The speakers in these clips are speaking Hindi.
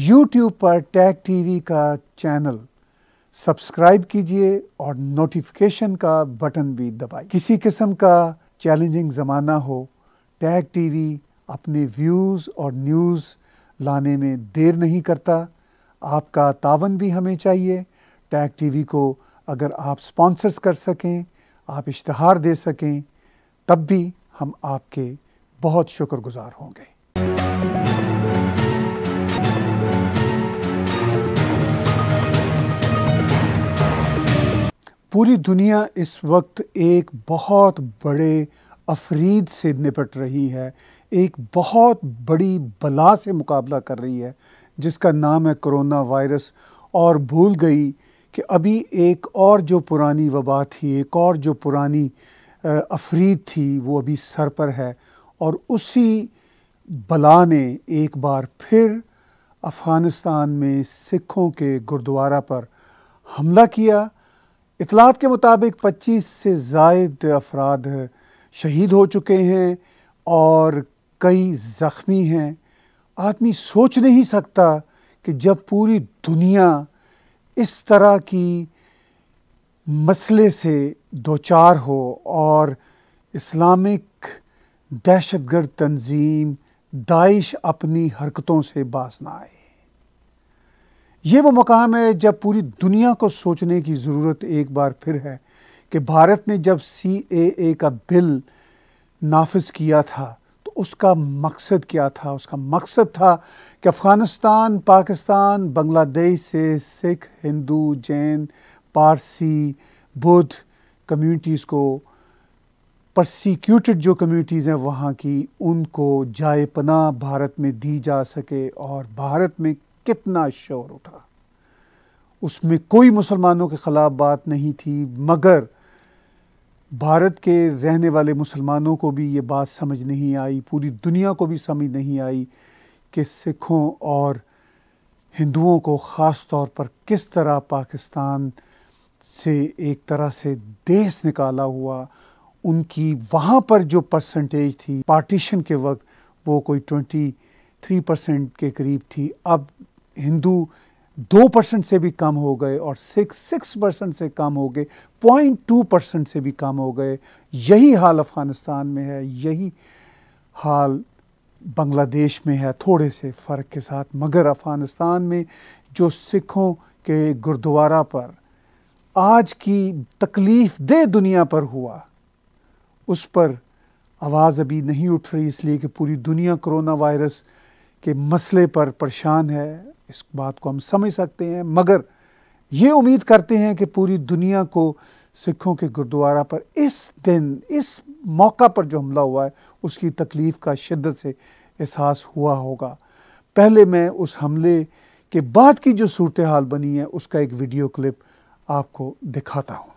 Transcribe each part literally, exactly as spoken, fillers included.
यूट्यूब पर टैग टीवी का चैनल सब्सक्राइब कीजिए और नोटिफिकेशन का बटन भी दबाइए। किसी किस्म का चैलेंजिंग ज़माना हो, टैग टीवी अपने व्यूज़ और न्यूज़ लाने में देर नहीं करता। आपका तावन भी हमें चाहिए। टैग टीवी को अगर आप स्पॉन्सर्स कर सकें, आप इश्तहार दे सकें, तब भी हम आपके बहुत शुक्रगुजार होंगे। पूरी दुनिया इस वक्त एक बहुत बड़े अफरीद से निपट रही है, एक बहुत बड़ी बला से मुकाबला कर रही है जिसका नाम है कोरोना वायरस, और भूल गई कि अभी एक और जो पुरानी वबा थी, एक और जो पुरानी अफरीद थी, वो अभी सर पर है। और उसी बला ने एक बार फिर अफ़गानिस्तान में सिखों के गुरुद्वारा पर हमला किया। इतलात के मुताबिक पच्चीस से ज़ायद अफराद शहीद हो चुके हैं और कई ज़ख्मी हैं। आदमी सोच नहीं सकता कि जब पूरी दुनिया इस तरह की मसले से दोचार हो और इस्लामिक दहशतगर्द तंजीम दाइश अपनी हरकतों से बाज ना आए। ये वो मकाम है जब पूरी दुनिया को सोचने की ज़रूरत एक बार फिर है कि भारत ने जब सी ए ए का बिल नाफिज किया था तो उसका मकसद क्या था? उसका मकसद था कि अफ़गानिस्तान, पाकिस्तान, बांग्लादेश से सिख, हिंदू, जैन, पारसी, बुद्ध कम्युनिटीज़ को, परसिक्यूटेड जो कम्युनिटीज़ हैं वहाँ की, उनको जाए पनाह भारत में दी जा सके। और भारत में कितना शोर उठा, उसमें कोई मुसलमानों के ख़िलाफ़ बात नहीं थी, मगर भारत के रहने वाले मुसलमानों को भी ये बात समझ नहीं आई, पूरी दुनिया को भी समझ नहीं आई कि सिखों और हिंदुओं को ख़ास तौर पर किस तरह पाकिस्तान से एक तरह से देश निकाला हुआ। उनकी वहाँ पर जो परसेंटेज थी पार्टीशन के वक्त, वो कोई ट्वेंटी थ्री परसेंट के करीब थी। अब हिंदू दो परसेंट से भी कम हो गए और सिख सिक्स परसेंट से कम हो गए, पॉइंट टू परसेंट से भी कम हो गए। यही हाल अफ़गानिस्तान में है, यही हाल बांग्लादेश में है, थोड़े से फ़र्क के साथ। मगर अफ़गानिस्तान में जो सिखों के गुरुद्वारा पर आज की तकलीफ़ दे दुनिया पर हुआ, उस पर आवाज़ अभी नहीं उठ रही, इसलिए कि पूरी दुनिया कोरोना वायरस के मसले पर परेशान है। इस बात को हम समझ सकते हैं, मगर ये उम्मीद करते हैं कि पूरी दुनिया को सिखों के गुरुद्वारा पर इस दिन, इस मौका पर जो हमला हुआ है, उसकी तकलीफ़ का शिद्दत से एहसास हुआ होगा। पहले मैं उस हमले के बाद की जो सूरत हाल बनी है उसका एक वीडियो क्लिप आपको दिखाता हूँ।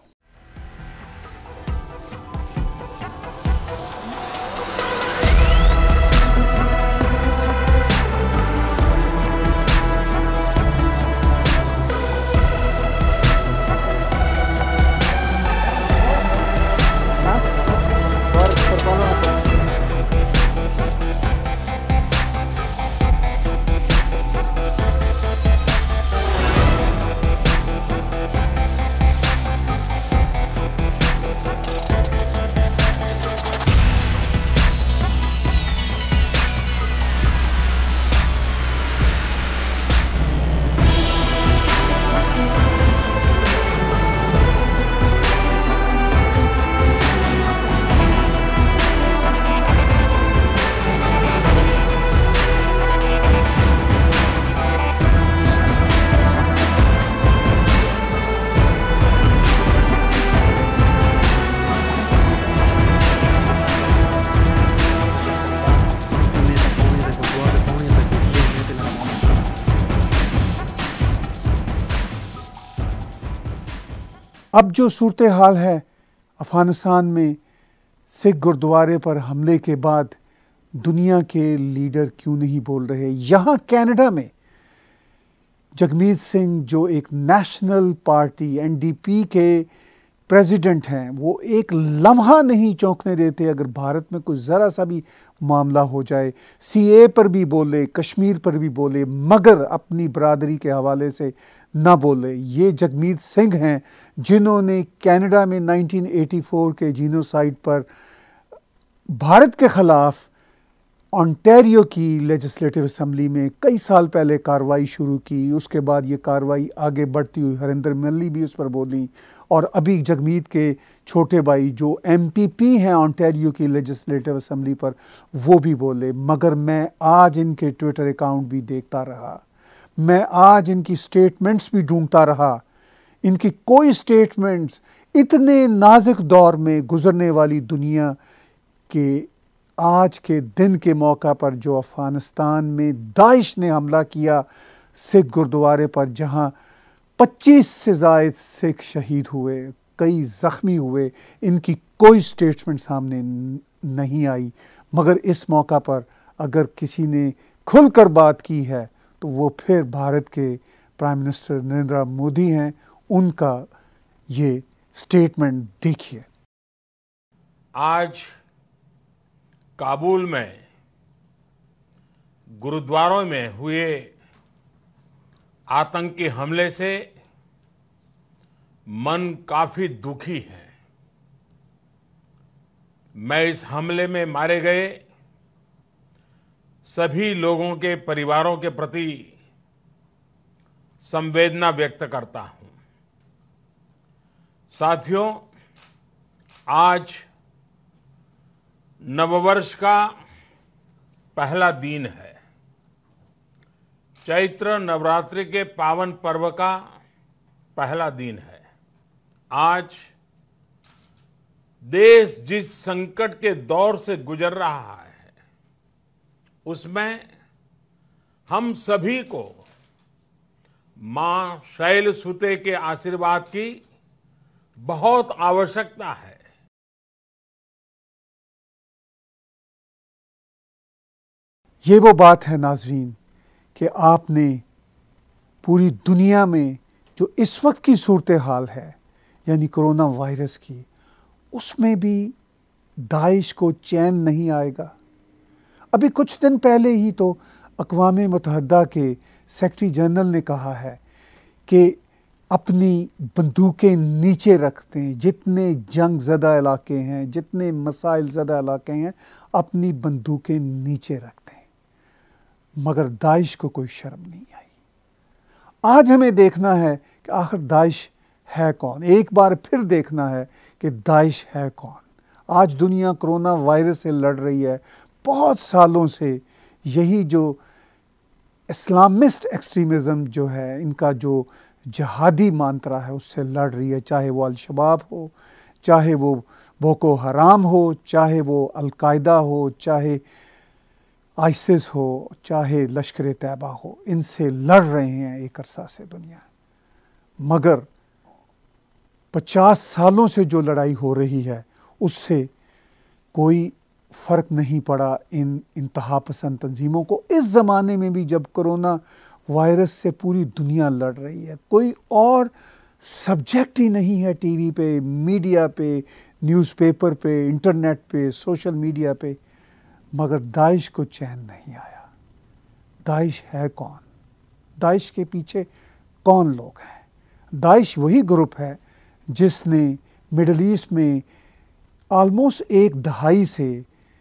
अब जो सूरत हाल है अफ़गानिस्तान में, सिख गुरुद्वारे पर हमले के बाद दुनिया के लीडर क्यों नहीं बोल रहे? यहाँ कनाडा में जगमीत सिंह, जो एक national party N D P के प्रेसिडेंट हैं, वो एक लम्हा नहीं चौंकने देते अगर भारत में कोई ज़रा सा भी मामला हो जाए। सीए पर भी बोले, कश्मीर पर भी बोले, मगर अपनी बरादरी के हवाले से ना बोले। ये जगमीत सिंह हैं जिन्होंने कनाडा में नाइनटीन एटी फोर के जीनोसाइड पर भारत के ख़िलाफ़ ओंटारियो की लेजिस्लेटिव असम्बली में कई साल पहले कार्रवाई शुरू की। उसके बाद ये कार्रवाई आगे बढ़ती हुई हरिंदर मल्ली भी उस पर बोली, और अभी जगमीत के छोटे भाई जो एमपीपी हैं ओंटारियो की लेजिस्लेटिव असम्बली पर, वो भी बोले। मगर मैं आज इनके ट्विटर अकाउंट भी देखता रहा, मैं आज इनकी स्टेटमेंट्स भी ढूंढता रहा। इनकी कोई स्टेटमेंट्स इतने नाजुक दौर में गुजरने वाली दुनिया के आज के दिन के मौका पर जो अफ़गानिस्तान में दाइश ने हमला किया सिख गुरुद्वारे पर, जहां पच्चीस से ज़ायद सिख शहीद हुए, कई ज़ख्मी हुए, इनकी कोई स्टेटमेंट सामने नहीं आई। मगर इस मौका पर अगर किसी ने खुलकर बात की है तो वो फिर भारत के प्राइम मिनिस्टर नरेंद्र मोदी हैं। उनका ये स्टेटमेंट देखिए। आज काबुल में गुरुद्वारों में हुए आतंकी हमले से मन काफी दुखी है। मैं इस हमले में मारे गए सभी लोगों के परिवारों के प्रति संवेदना व्यक्त करता हूं। साथियों, आज नववर्ष का पहला दिन है। चैत्र नवरात्रि के पावन पर्व का पहला दिन है। आज देश जिस संकट के दौर से गुजर रहा है, उसमें हम सभी को मां शैलसुते के आशीर्वाद की बहुत आवश्यकता है। ये वो बात है नाजरीन कि आपने पूरी दुनिया में जो इस वक्त की सूरत हाल है, यानी कोरोना वायरस की, उसमें भी दाइश को चैन नहीं आएगा। अभी कुछ दिन पहले ही तो अक़वाम मुत्तहिदा के सेक्रेटरी जनरल ने कहा है कि अपनी बंदूकें नीचे रखते हैं, जितने जंग ज़दा इलाके हैं, जितने मसाइल ज़दा इलाके हैं, अपनी बंदूकें नीचे रखते हैं। मगर दाइश को कोई शर्म नहीं आई। आज हमें देखना है कि आखिर दाइश है कौन। एक बार फिर देखना है कि दाइश है कौन। आज दुनिया कोरोना वायरस से लड़ रही है। बहुत सालों से यही जो इस्लामिस्ट एक्सट्रीमिज़म जो है, इनका जो जहादी मांत्रा है, उससे लड़ रही है। चाहे वो अल-शबाब हो, चाहे वो बोको हराम हो, चाहे वो अल-कायदा हो, चाहे आइसिस हो, चाहे लश्कर तैयबा हो, इनसे लड़ रहे हैं एक अरसा से दुनिया। मगर पचास सालों से जो लड़ाई हो रही है, उससे कोई फ़र्क नहीं पड़ा इन इंतहा पसंद तंजीमों को। इस ज़माने में भी जब कोरोना वायरस से पूरी दुनिया लड़ रही है, कोई और सब्जेक्ट ही नहीं है टीवी पे, मीडिया पे, न्यूज़पेपर पे, इंटरनेट पे, सोशल मीडिया पे। मगर दाइश को चैन नहीं आया। दाइश है कौन? दाइश के पीछे कौन लोग हैं? दाइश वही ग्रुप है जिसने मिडल ईस्ट में ऑलमोस्ट एक दहाई से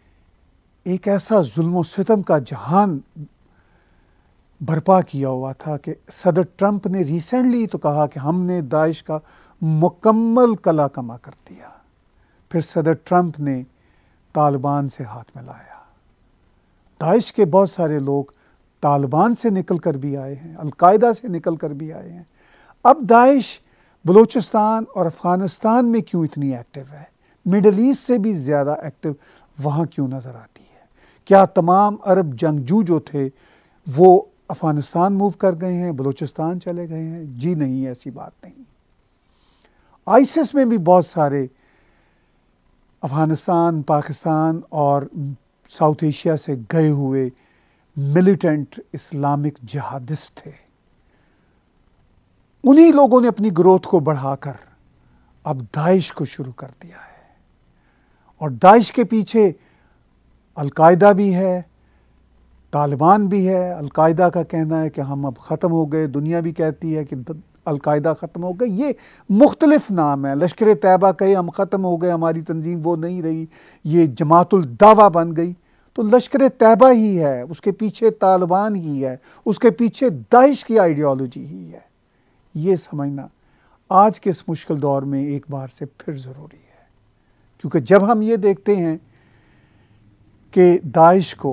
एक ऐसा जुल्म सितम का जहान बर्पा किया हुआ था कि सदर ट्रंप ने रिसेंटली तो कहा कि हमने दाइश का मुकम्मल कला कमा कर दिया। फिर सदर ट्रंप ने तालिबान से हाथ मिलाया। दाइश के बहुत सारे लोग तालिबान से निकल कर भी आए हैं, अल-कायदा से निकल कर भी आए हैं। अब दाइश बलूचिस्तान और अफ़गानिस्तान में क्यों इतनी एक्टिव है? मिडल ईस्ट से भी ज़्यादा एक्टिव वहाँ क्यों नज़र आती है? क्या तमाम अरब जंगजू जो थे वो अफ़गानिस्तान मूव कर गए हैं, बलूचिस्तान चले गए हैं? जी नहीं, ऐसी बात नहीं। आइसिस में भी बहुत सारे अफ़गानिस्तान, पाकिस्तान और साउथ एशिया से गए हुए मिलिटेंट इस्लामिक जिहादिस्ट थे। उन्हीं लोगों ने अपनी ग्रोथ को बढ़ाकर अब दाइश को शुरू कर दिया है। और दाइश के पीछे अलकायदा भी है, तालिबान भी है। अलकायदा का कहना है कि हम अब ख़त्म हो गए, दुनिया भी कहती है कि अलकायदा ख़त्म हो गई। ये मुख्तलिफ नाम है। लश्कर तैयबा कहे हम ख़त्म हो गए, हमारी तंजीम वो नहीं रही, ये जमातुल दावा बन गई। तो लश्कर तैयबा ही है, उसके पीछे तालिबान ही है, उसके पीछे दाइश की आइडियोलॉजी ही है। ये समझना आज के इस मुश्किल दौर में एक बार से फिर ज़रूरी है, क्योंकि जब हम ये देखते हैं कि दाइश को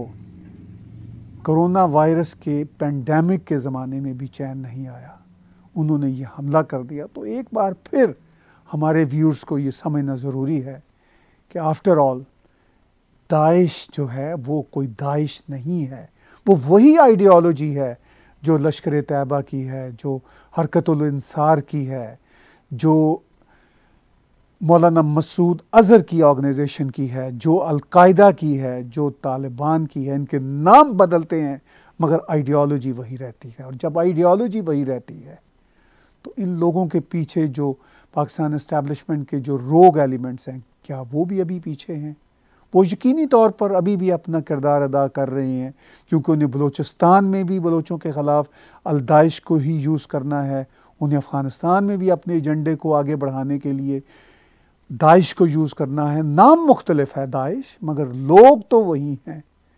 कोरोना वायरस के पेंडेमिक के ज़माने में भी चैन नहीं आया, उन्होंने ये हमला कर दिया, तो एक बार फिर हमारे व्यूअर्स को ये समझना ज़रूरी है कि आफ्टर ऑल दाइश जो है वो कोई दाइश नहीं है। वो वही आइडियोलॉजी है जो लश्कर तैयबा की है, जो हरकतुल इंसार की है, जो मौलाना मसूद अज़हर की ऑर्गेनाइजेशन की है, जो अलकायदा की है, जो तालिबान की है। इनके नाम बदलते हैं मगर आइडियोलॉजी वही रहती है। और जब आइडियोलॉजी वही रहती है तो इन लोगों के पीछे जो पाकिस्तान एस्टैब्लिशमेंट के जो रोग एलिमेंट्स हैं, क्या वो भी अभी पीछे हैं? वो यकीनी तौर पर अभी भी अपना किरदार अदा कर रहे हैं, क्योंकि उन्हें बलूचिस्तान में भी बलोचों के ख़िलाफ़ अल-दाइश को ही यूज़ करना है, उन्हें अफ़गानिस्तान में भी अपने एजेंडे को आगे बढ़ाने के लिए दाइश को यूज़ करना है। नाम मुख्तलिफ है दाइश, मगर लोग तो वही हैं,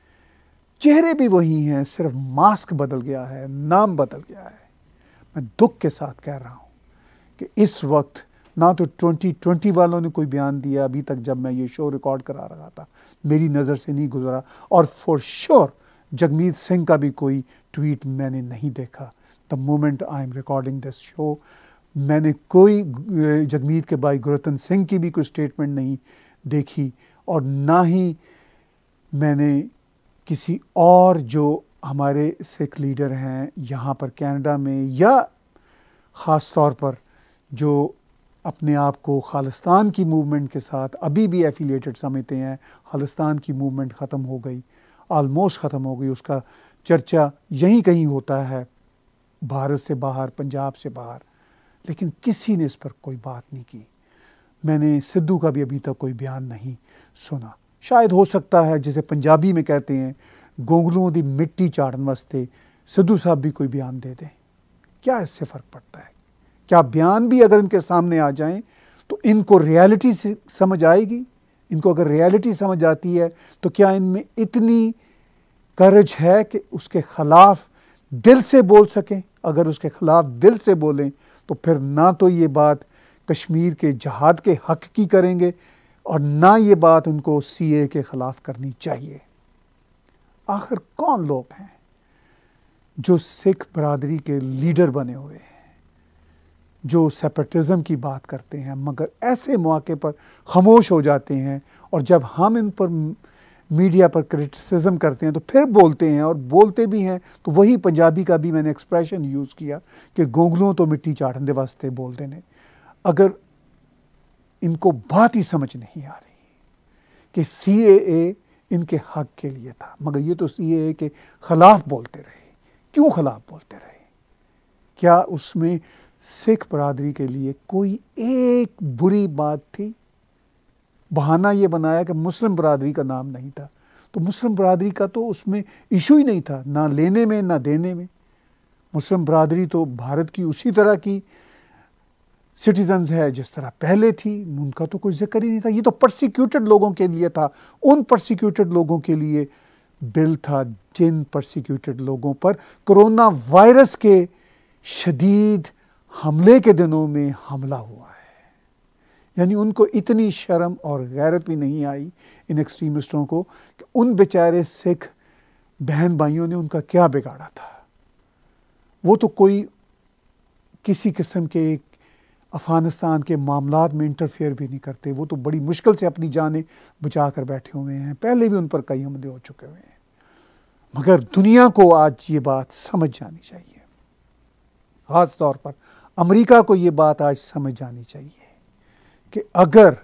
चेहरे भी वही हैं, सिर्फ मास्क बदल गया है, नाम बदल गया है। मैं दुख के साथ कह रहा हूँ कि इस वक्त ना तो ट्वेंटी ट्वेंटी वालों ने कोई बयान दिया अभी तक, जब मैं ये शो रिकॉर्ड करा रहा था मेरी नज़र से नहीं गुजरा, और फॉर श्योर जगमीत सिंह का भी कोई ट्वीट मैंने नहीं देखा। The moment I am recording this show मैंने कोई जगमीत के भाई गुरतन सिंह की भी कोई स्टेटमेंट नहीं देखी, और ना ही मैंने किसी और जो हमारे सिख लीडर हैं यहाँ पर कनाडा में, या ख़ास तौर पर जो अपने आप को खालिस्तान की मूवमेंट के साथ अभी भी एफिलिएटेड समझते हैं। खालिस्तान की मूवमेंट ख़त्म हो गई, आलमोस्ट ख़त्म हो गई, उसका चर्चा यहीं कहीं होता है, भारत से बाहर, पंजाब से बाहर, लेकिन किसी ने इस पर कोई बात नहीं की। मैंने सिद्धू का भी अभी तक कोई बयान नहीं सुना। शायद हो सकता है, जिसे पंजाबी में कहते हैं, गोंगलुओं दी मिट्टी चाड़न वास्ते सिद्धू साहब भी कोई बयान दे दें। क्या इससे फ़र्क पड़ता है? क्या बयान भी अगर इनके सामने आ जाएं तो इनको रियलिटी से समझ आएगी? इनको अगर रियलिटी समझ आती है तो क्या इनमें इतनी करज है कि उसके ख़िलाफ़ दिल से बोल सकें? अगर उसके ख़िलाफ़ दिल से बोलें तो फिर ना तो ये बात कश्मीर के जहाद के हक़ की करेंगे, और ना ये बात उनको सी ए के ख़िलाफ़ करनी चाहिए। आखिर कौन लोग हैं जो सिख बरादरी के लीडर बने हुए हैं, जो सेपरेटिज़म की बात करते हैं, मगर ऐसे मौके पर खामोश हो जाते हैं, और जब हम इन पर मीडिया पर क्रिटिसिज्म करते हैं तो फिर बोलते हैं, और बोलते भी हैं तो वही पंजाबी का भी मैंने एक्सप्रेशन यूज़ किया कि गोंगलों तो मिट्टी चाड़न दे वास्ते बोलते ने। अगर इनको बात ही समझ नहीं आ रही कि सी ए ए इनके हक़ के लिए था, मगर ये तो सी ए ए के ख़िलाफ़ बोलते रहे। क्यों ख़िलाफ़ बोलते रहे? क्या उसमें सिख बरादरी के लिए कोई एक बुरी बात थी? बहाना ये बनाया कि मुस्लिम बरादरी का नाम नहीं था, तो मुस्लिम बरादरी का तो उसमें इशू ही नहीं था, ना लेने में ना देने में। मुस्लिम बरादरी तो भारत की उसी तरह की सिटीजन्स है जिस तरह पहले थी, उनका तो कोई जिक्र ही नहीं था। ये तो परसिक्यूटेड लोगों के लिए था। उन परसिक्यूटेड लोगों के लिए बिल था जिन परसिक्यूटेड लोगों पर कोरोना वायरस के शदीद हमले के दिनों में हमला हुआ है। यानी उनको इतनी शर्म और गैरत भी नहीं आई इन एक्सट्रीमिस्टों को कि उन बेचारे सिख बहन भाइयों ने उनका क्या बिगाड़ा था। वो तो कोई किसी किस्म के एक अफ़गानिस्तान के मामलात में इंटरफेयर भी नहीं करते। वो तो बड़ी मुश्किल से अपनी जानें बचा कर बैठे हुए हैं। पहले भी उन पर कई हमले हो चुके हुए हैं, मगर दुनिया को आज ये बात समझ जानी चाहिए, ख़ास तौर पर अमेरिका को ये बात आज समझ जानी चाहिए कि अगर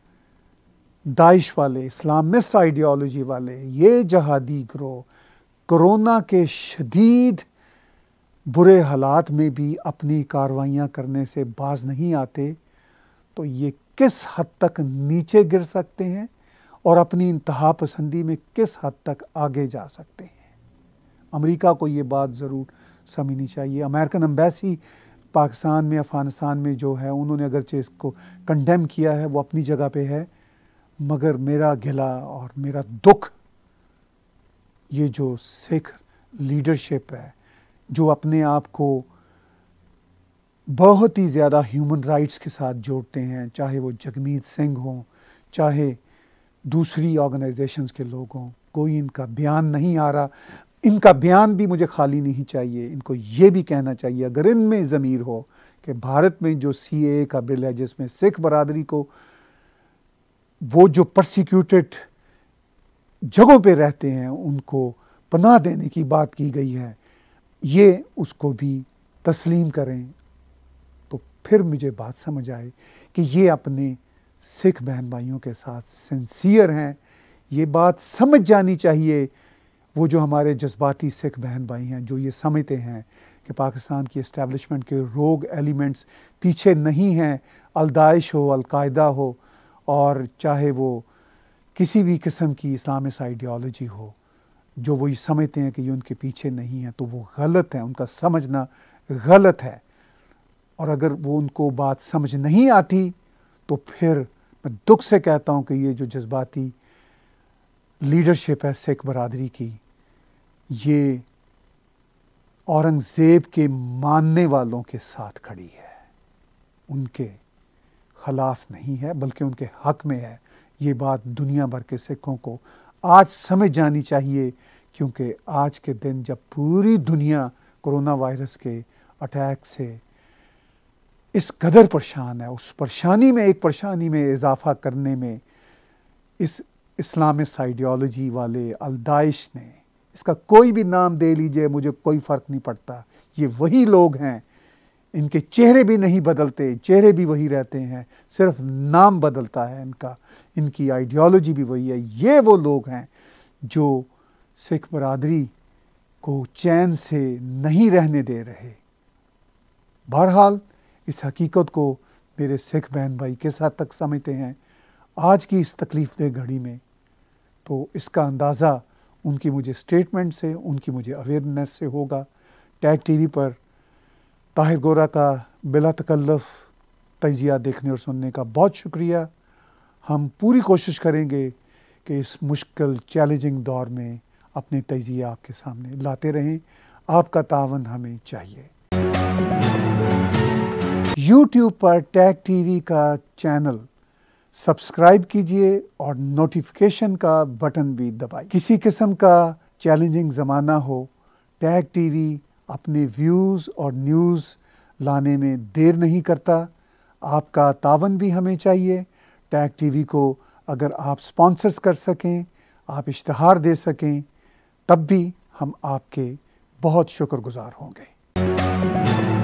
दाइश वाले, इस्लामिस्ट आइडियोलॉजी वाले, ये जहादी गिरोह कोरोना के शदीद बुरे हालात में भी अपनी कार्रवाइयाँ करने से बाज नहीं आते, तो ये किस हद तक नीचे गिर सकते हैं और अपनी इंतहा पसंदी में किस हद तक आगे जा सकते हैं। अमेरिका को ये बात ज़रूर समझनी चाहिए। अमेरिकन एम्बेसी पाकिस्तान में, अफ़गानिस्तान में जो है, उन्होंने अगरचे इसको कंडेम किया है, वो अपनी जगह पे है, मगर मेरा गिला और मेरा दुख ये जो सिख लीडरशिप है, जो अपने आप को बहुत ही ज़्यादा ह्यूमन राइट्स के साथ जोड़ते हैं, चाहे वो जगमीत सिंह हों, चाहे दूसरी ऑर्गेनाइजेशंस के लोग हों, कोई इनका बयान नहीं आ रहा। इनका बयान भी मुझे खाली नहीं चाहिए। इनको ये भी कहना चाहिए, अगर इनमें ज़मीर हो, कि भारत में जो सी ए ए का बिल है, जिसमें सिख बरादरी को वो जो परसिक्यूटेड जगहों पे रहते हैं उनको पनाह देने की बात की गई है, ये उसको भी तस्लीम करें, तो फिर मुझे बात समझ आए कि ये अपने सिख बहन भाइयों के साथ सिंसियर हैं। ये बात समझ जानी चाहिए वो जो हमारे जज्बाती सिख बहन भाई हैं, जो ये समझते हैं कि पाकिस्तान की इस्टेब्लिशमेंट के रोग एलिमेंट्स पीछे नहीं हैं, अल-दाइश हो, अल-कायदा हो, और चाहे वो किसी भी किस्म की इस्लामिस्ट आइडियोलॉजी हो, जो वो ये समझते हैं कि ये उनके पीछे नहीं है, तो वो गलत है, उनका समझना गलत है। और अगर वो उनको बात समझ नहीं आती तो फिर मैं दुख से कहता हूँ कि ये जो जज्बाती लीडरशिप है सिख बरादरी की, ये औरंगज़ेब के मानने वालों के साथ खड़ी है, उनके ख़िलाफ़ नहीं है, बल्कि उनके हक़ में है। ये बात दुनिया भर के सिखों को आज समझ जानी चाहिए, क्योंकि आज के दिन जब पूरी दुनिया कोरोना वायरस के अटैक से इस कदर परेशान है, उस परेशानी में एक परेशानी में इजाफ़ा करने में इस इस्लामिस्ट आइडियोलॉजी वाले अल-दाइश ने, इसका कोई भी नाम दे लीजिए, मुझे कोई फ़र्क नहीं पड़ता, ये वही लोग हैं, इनके चेहरे भी नहीं बदलते, चेहरे भी वही रहते हैं, सिर्फ नाम बदलता है इनका, इनकी आइडियोलॉजी भी वही है। ये वो लोग हैं जो सिख बरादरी को चैन से नहीं रहने दे रहे। बहरहाल इस हकीकत को मेरे सिख बहन भाई किस हद तक समझते हैं आज की इस तकलीफ़देह घड़ी में, तो इसका अंदाज़ा उनकी मुझे स्टेटमेंट से, उनकी मुझे अवेयरनेस से होगा। टैग टीवी पर ताहिर गोरा का बिला तकल्लुफ़ तजिया देखने और सुनने का बहुत शुक्रिया। हम पूरी कोशिश करेंगे कि इस मुश्किल चैलेंजिंग दौर में अपने तजिया आपके सामने लाते रहें। आपका तावन हमें चाहिए। यूट्यूब पर टैग टीवी का चैनल सब्सक्राइब कीजिए और नोटिफिकेशन का बटन भी दबाइए। किसी किस्म का चैलेंजिंग ज़माना हो, टैग टीवी अपने व्यूज़ और न्यूज़ लाने में देर नहीं करता। आपका तावन भी हमें चाहिए। टैग टीवी को अगर आप स्पॉन्सर्स कर सकें, आप इश्तिहार दे सकें, तब भी हम आपके बहुत शुक्रगुज़ार होंगे।